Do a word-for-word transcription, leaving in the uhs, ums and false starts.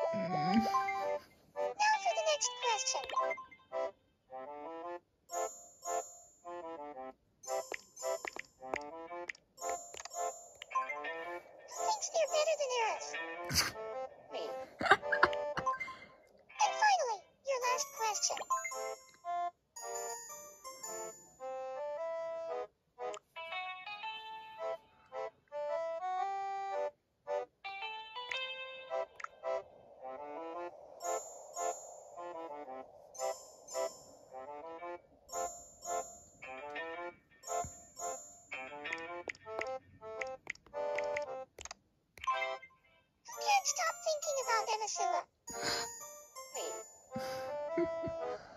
Mm. Now for the next question. Who thinks they're better than Earth? Me. And finally, your last question. Who can't stop thinking about Emisula? Me.